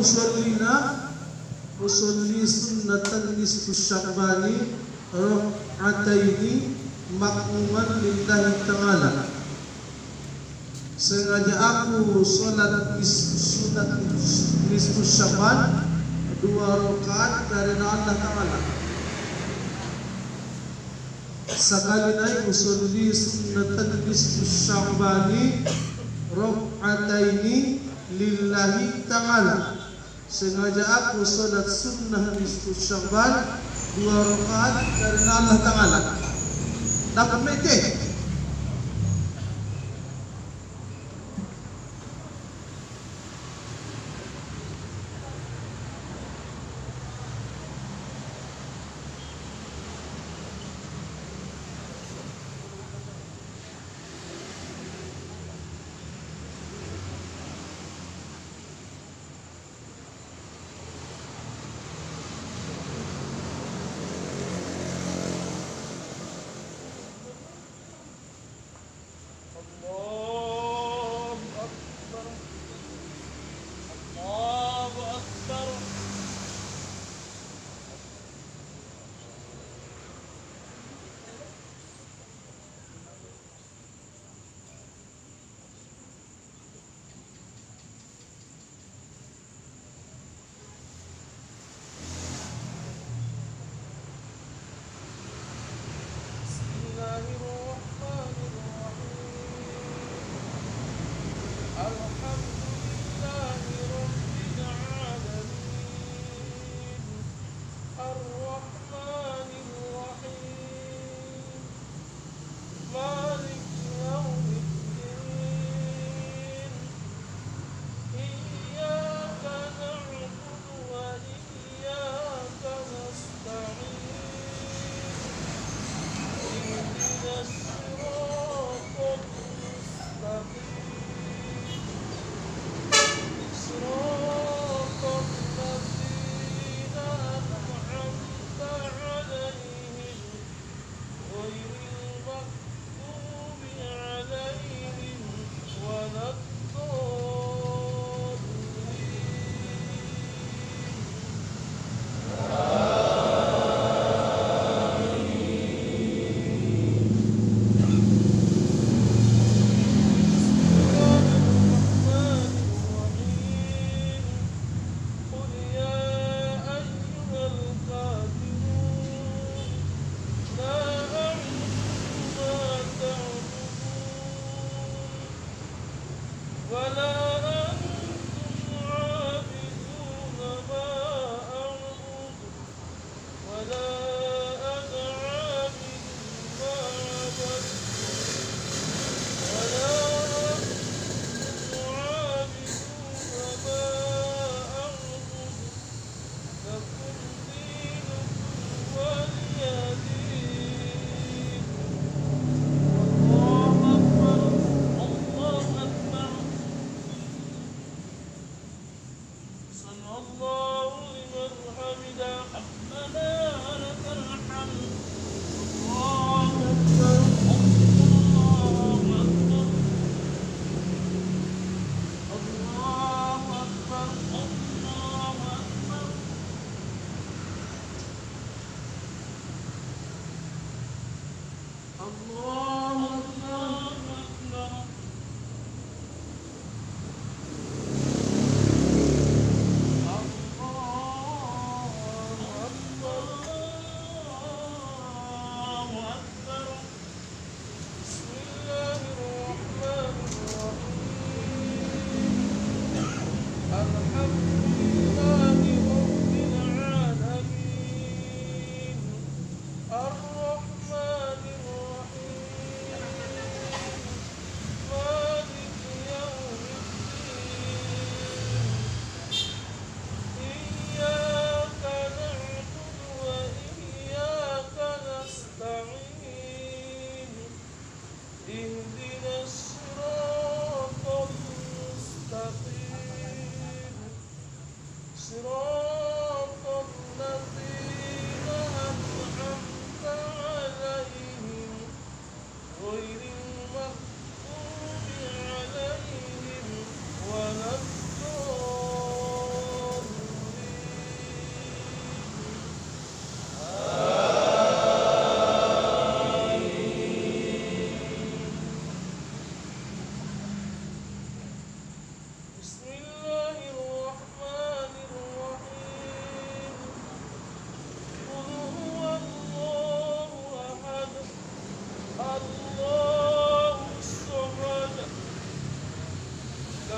usolli sunnatan nisfu sya'bani rak'ataini makmuman lillahi ta'ala. Sengaja aku sholat sunat nisfu sya'ban 2 rakaat karena Allah Ta'ala. Sekali naik usolli sunnatan nisfu sya'bani rak'ataini lillahi ta'ala. Sengaja aku salat sunnah nisfu sya'ban 2 rakaat karena Allah Ta'ala. Dapat mete.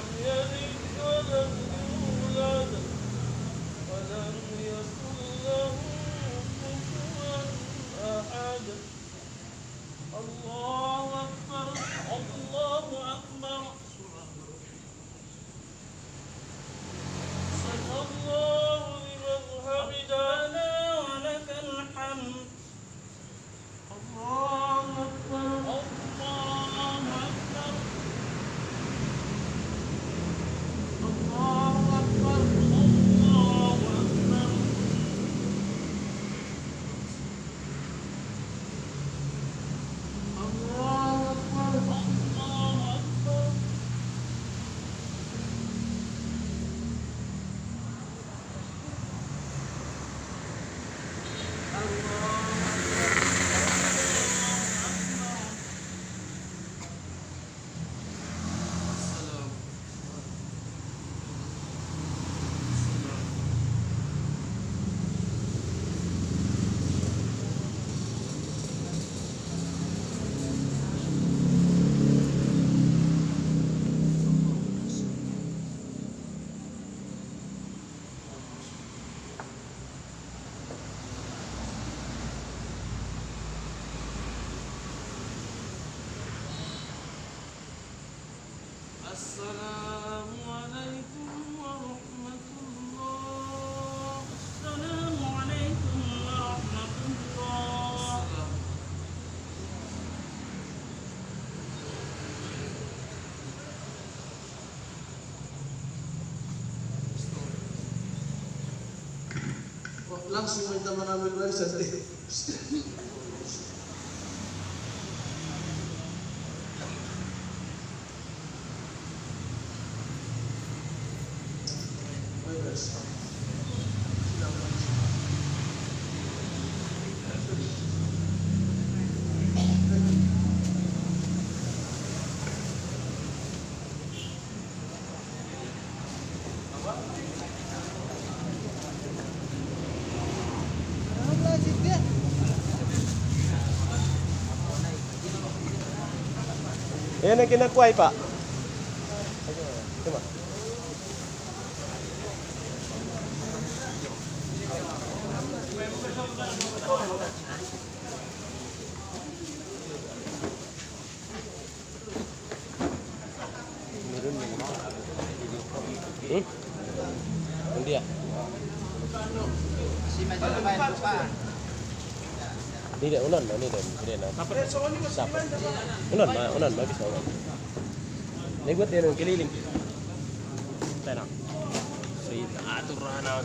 يلد ولم يولد ولم يكن له كفوا أحد. الله أكبر الله أكبر. سمع الله لمن حمدنا ولك الحمد. الله أكبر الله أكبر. الله أكبر الله أكبر. الله أكبر الله أكبر. السلام عليكم ورحمة الله. السلام عليكم ورحمة الله. Langsung minta mengambil barisan. Yan ang kinakuha pa. Coba. Dia. Si medyo lumayan po pa. Tidak, ulan na, tidak. Siapa? Ulan, bisa ulan. Niguat dia ng kililing. Tena. Sita, atur na.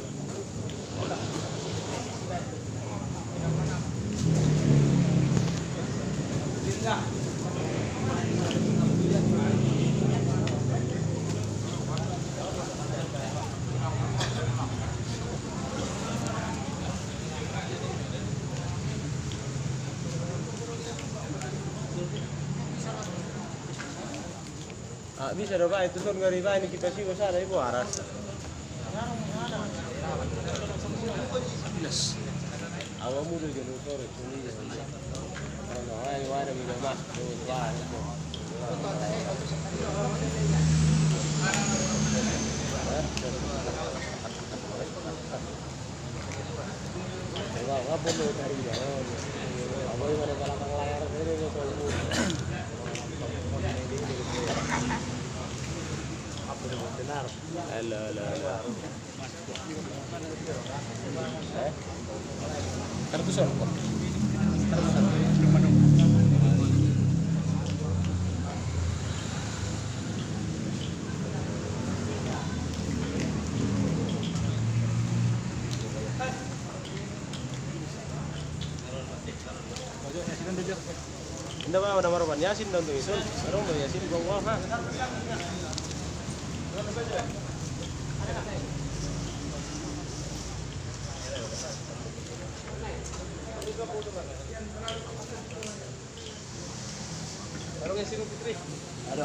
Bisa dong Pak, itu turun ke riba ini kita sih usah dari buaras. Awak muda jadi sore sini. Kalau awak ada minum mas, tuh buat. Enggak perlu cari jalan. Awak yang ada kalau layar ini kalau benar. La. Tertusan kok. Hindi ba naman ba Yasin doon to isun? Ano ba Yasin bawa ha? Ano Yasin Fitri? Ada.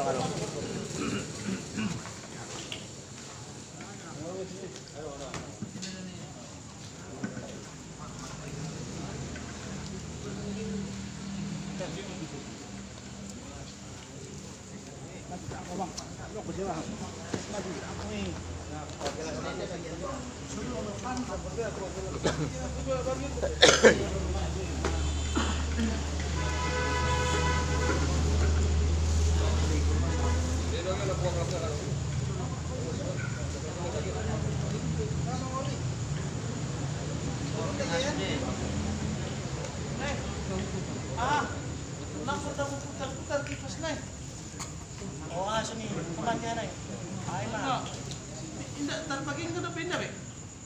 putar-putar kipas na eh. Oh, aso ni pemanja na. Ay na. Hindi, tarpagin ko na pindah eh.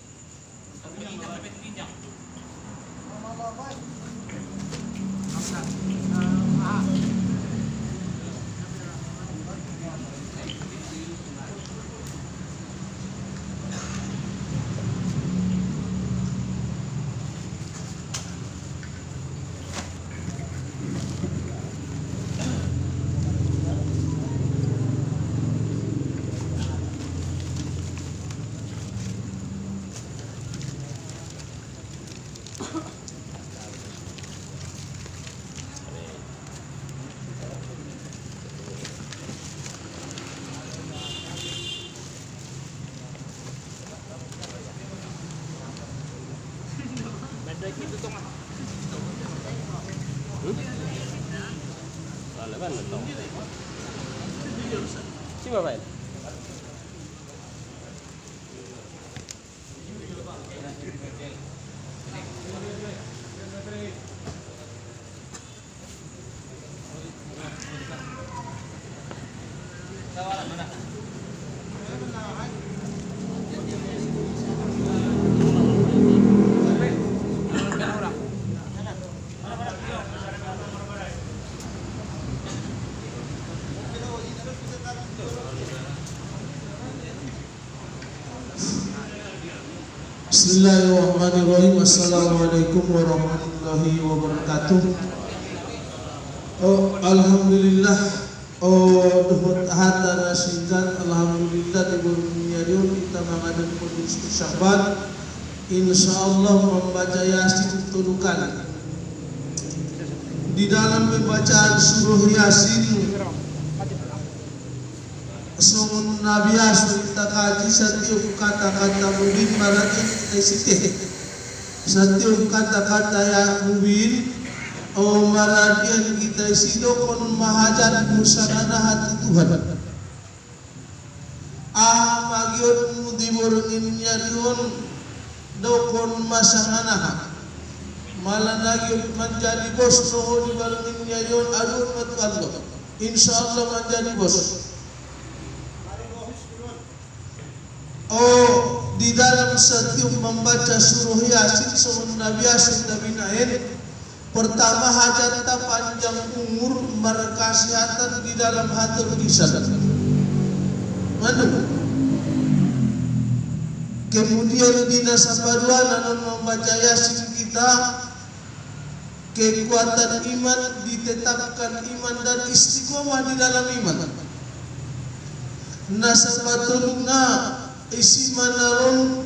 Itu tuh mah. Kan betul. Siapa Pak? Bismillahirrahmanirrahim. Assalamualaikum warahmatullahi wabarakatuh. Alhamdulillah. Duhut hata nasikan alhamdulillah di bulan kita mengadan kudus Syawal. Insyaallah membaca Yasin tudukan. Di dalam pembacaan surah Yasin Sungun Nabi kita kaji setiap kata-kata mubin marati kita setiap kata-kata yang mubin maradian kita sidokon mahajat musana hati Tuhan magiot mudimurungin nyarion dokon masangana malah nagiot menjadi bos noho di balungin nyarion adun matu Allah insyaallah menjadi bos. Di dalam setiap membaca surah Yasin sebelum Nabi Yasin Nabinain pertama hajat panjang umur berkesehatan di dalam hati lisan. Kemudian di nasabadua nanon membaca Yasin kita kekuatan iman ditetapkan iman dan istiqomah di dalam iman. Nasabatulna isi manaron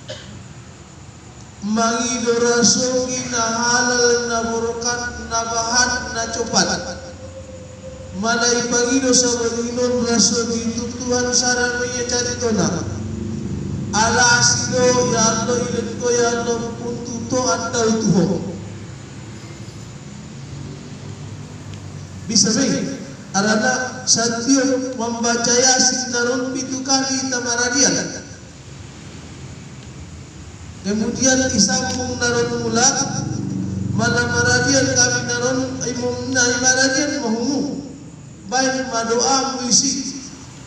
mangi dorasogi na halal na burkan na bahan na copat malai pagido sa berinon rasogi tutuhan saran meya carito na ala asido ya Allah ilan ko ya Allah puntuto atau tuho bisa baik arana satyo membaca Yasin naron 7 kali tamaradian. Kemudian isambung naron mula mana maradian kami naron imum na maradian mahumu baik madoa muisi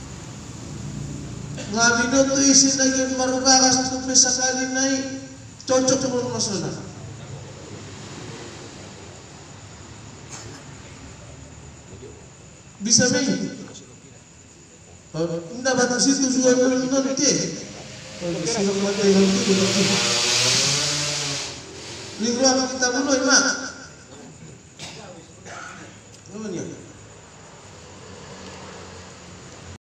ngabino tu isi lagi marugakas tu pesakali nai cocok mun masalah. Bisa main. Indah batu situ juga nanti. Siapa mata yang itu nanti. Lingkuan kita mulai mak. Namanya.